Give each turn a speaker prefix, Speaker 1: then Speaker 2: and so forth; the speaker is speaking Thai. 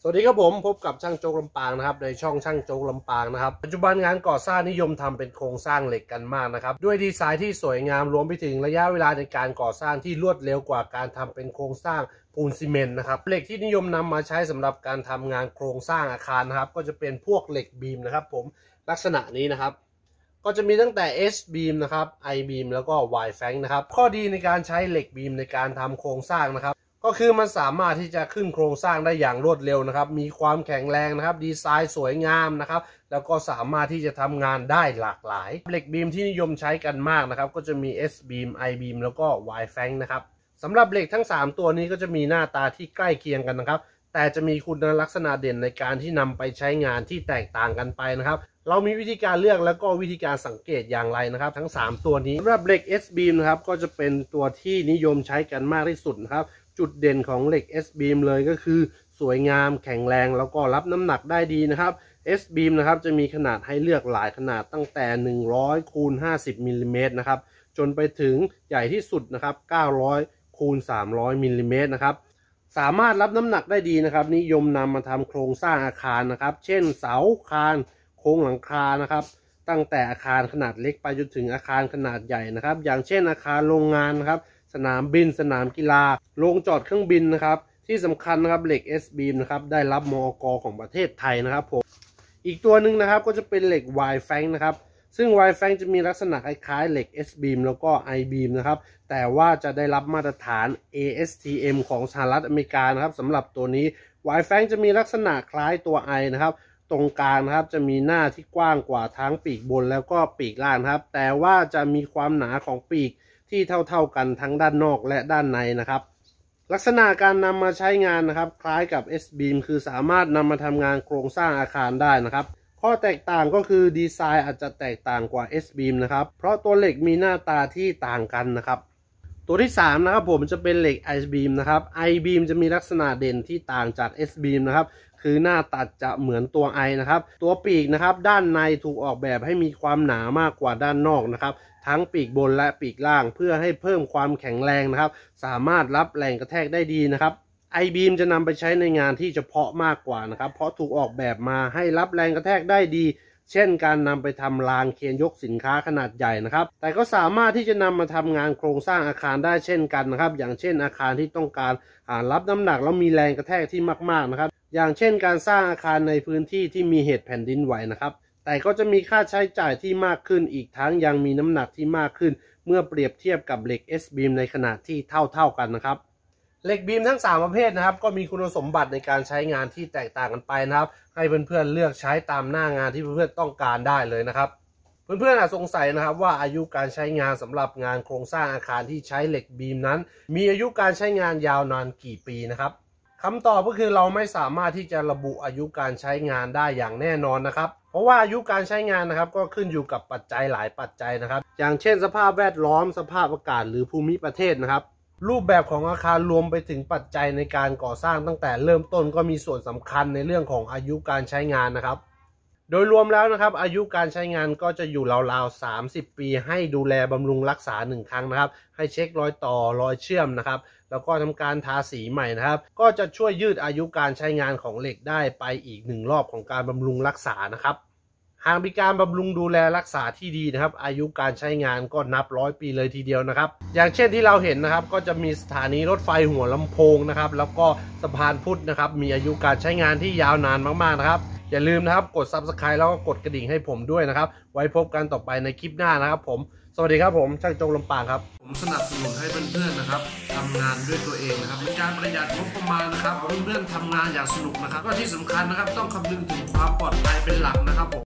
Speaker 1: สวัสดีครับผมพบกับช่างโจ๊กลำปางนะครับในช่องช่างโจ๊กลำปางนะครับปัจจุบันงานก่อสร้างนิยมทำเป็นโครงสร้างเหล็กกันมากนะครับด้วยดีไซน์ที่สวยงามรวมไปถึงระยะเวลาในการก่อสร้างที่รวดเร็วกว่าการทำเป็นโครงสร้างปูนซีเมนต์นะครับเหล็กที่นิยมนำมาใช้สำหรับการทำงานโครงสร้างอาคารนะครับก็จะเป็นพวกเหล็กบีมนะครับผมลักษณะนี้นะครับก็จะมีตั้งแต่ S beam นะครับ I beam แล้วก็ Y flank นะครับข้อดีในการใช้เหล็กบีมในการทำโครงสร้างนะครับก็คือมันสามารถที่จะขึ้นโครงสร้างได้อย่างรวดเร็วนะครับมีความแข็งแรงนะครับดีไซน์สวยงามนะครับแล้วก็สามารถที่จะทำงานได้หลากหลายเหล็กบีมที่นิยมใช้กันมากนะครับก็จะมี S beam I beam แล้วก็ Y flank นะครับสำหรับเหล็กทั้ง3ตัวนี้ก็จะมีหน้าตาที่ใกล้เคียงกันนะครับแต่จะมีคุณลักษณะเด่นในการที่นำไปใช้งานที่แตกต่างกันไปนะครับเรามีวิธีการเลือกแล้วก็วิธีการสังเกตอย่างไรนะครับทั้ง3ตัวนี้สำหรับเหล็ก S beam นะครับก็จะเป็นตัวที่นิยมใช้กันมากที่สุดนะครับจุดเด่นของเหล็ก S beam เลยก็คือสวยงามแข็งแรงแล้วก็รับน้ำหนักได้ดีนะครับ S beam นะครับจะมีขนาดให้เลือกหลายขนาดตั้งแต่100 คูณ 50 มิลลิเมตรนะครับจนไปถึงใหญ่ที่สุดนะครับ900 คูณ 300 มิลลิเมตรนะครับสามารถรับน้ำหนักได้ดีนะครับนิยมนำมาทำโครงสร้างอาคารนะครับเช่นเสาคานโครงหลังคานะครับตั้งแต่อาคารขนาดเล็กไปจนถึงอาคารขนาดใหญ่นะครับอย่างเช่นอาคารโรงงานนะครับสนามบินสนามกีฬาโรงจอดเครื่องบินนะครับที่สำคัญนะครับเหล็ก S beam นะครับได้รับมอก.ของประเทศไทยนะครับผมอีกตัวหนึ่งนะครับก็จะเป็นเหล็ก Y flank นะครับซึ่ง Y flank จะมีลักษณะคล้ายๆเหล็ก S beam แล้วก็ I beam นะครับแต่ว่าจะได้รับมาตรฐาน ASTM ของสหรัฐอเมริกานะครับสำหรับตัวนี้ Y flank จะมีลักษณะคล้ายตัว I นะครับตรงกลางนะครับจะมีหน้าที่กว้างกว่าทั้งปีกบนแล้วก็ปีกล่างนะครับแต่ว่าจะมีความหนาของปีกที่เท่ากันทั้งด้านนอกและด้านในนะครับลักษณะการนำมาใช้งานนะครับคล้ายกับ S beam คือสามารถนำมาทำงานโครงสร้างอาคารได้นะครับข้อแตกต่างก็คือดีไซน์อาจจะแตกต่างกว่า S beam นะครับเพราะตัวเหล็กมีหน้าตาที่ต่างกันนะครับตัวที่3นะครับผมจะเป็นเหล็ก I beam นะครับ I beam จะมีลักษณะเด่นที่ต่างจาก S beam นะครับคือหน้าตัดจะเหมือนตัว I นะครับตัวปีกนะครับด้านในถูกออกแบบให้มีความหนามากกว่าด้านนอกนะครับทั้งปีกบนและปีกล่างเพื่อให้เพิ่มความแข็งแรงนะครับสามารถรับแรงกระแทกได้ดีนะครับI beam จะนำไปใช้ในงานที่เฉพาะมากกว่านะครับเพราะถูกออกแบบมาให้รับแรงกระแทกได้ดีเช่นการนำไปทำรางเครนยกสินค้าขนาดใหญ่นะครับแต่ก็สามารถที่จะนำมาทำงานโครงสร้างอาคารได้เช่นกันนะครับอย่างเช่นอาคารที่ต้องการรับน้ำหนักแล้วมีแรงกระแทกที่มากๆนะครับอย่างเช่นการสร้างอาคารในพื้นที่ที่มีเหตุแผ่นดินไหวนะครับแต่ก็จะมีค่าใช้จ่ายที่มากขึ้นอีกทั้งยังมีน้ำหนักที่มากขึ้นเมื่อเปรียบเทียบกับเหล็ก S beam ในขนาดที่เท่ากันนะครับเหล็กบีมทั้ง3ประเภทนะครับก็มีคุณสมบัติในการใช้งานที่แตกต่างกันไปนะครับให้เพื่อนๆเลือกใช้ตามหน้างานที่เพื่อนๆต้องการได้เลยนะครับเพื่อนๆอาจสงสัยนะครับว่าอายุการใช้งานสำหรับงานโครงสร้างอาคารที่ใช้เหล็กบีมนั้นมีอายุการใช้งานยาวนานกี่ปีนะครับคำตอบก็คือเราไม่สามารถที่จะระบุอายุการใช้งานได้อย่างแน่นอนนะครับเพราะว่าอายุการใช้งานนะครับก็ขึ้นอยู่กับปัจจัยหลายปัจจัยนะครับอย่างเช่นสภาพแวดล้อมสภาพอากาศหรือภูมิประเทศนะครับรูปแบบของอาคารรวมไปถึงปัจจัยในการก่อสร้างตั้งแต่เริ่มต้นก็มีส่วนสำคัญในเรื่องของอายุการใช้งานนะครับโดยรวมแล้วนะครับอายุการใช้งานก็จะอยู่ราวๆ30 ปีให้ดูแลบำรุงรักษา1ครั้งนะครับให้เช็ครอยต่อรอยเชื่อมนะครับแล้วก็ทำการทาสีใหม่นะครับก็จะช่วยยืดอายุการใช้งานของเหล็กได้ไปอีก1รอบของการบำรุงรักษานะครับหากมีการบำรุงดูแลรักษาที่ดีนะครับอายุการใช้งานก็นับ100 ปีเลยทีเดียวนะครับอย่างเช่นที่เราเห็นนะครับก็จะมีสถานีรถไฟหัวลำโพงนะครับแล้วก็สะพานพุทธนะครับมีอายุการใช้งานที่ยาวนานมากๆนะครับอย่าลืมนะครับกด Subscribe แล้วก็กดกระดิ่งให้ผมด้วยนะครับไว้พบกันต่อไปในคลิปหน้านะครับผมสวัสดีครับผมช่างโจ๊กลำปางครับผมสนับสนุนให้เพื่อนๆนะครับทำงานด้วยตัวเองนะครับในการประหยัดงบประมาณนะครับเพื่อนๆทำงานอย่างสนุกนะครับก็ที่สำคัญนะครับต้องคำนึงถึงความปลอดภัยเป็นหลักนะครับผม